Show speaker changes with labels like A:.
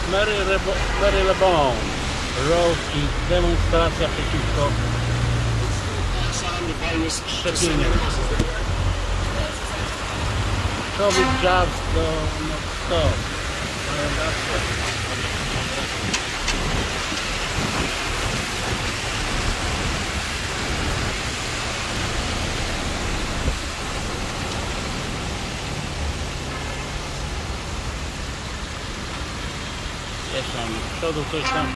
A: Marylebone Road i demonstracja przeciwko szczepieniom. Covid jobs do stop. Jest tam z przodu coś tam.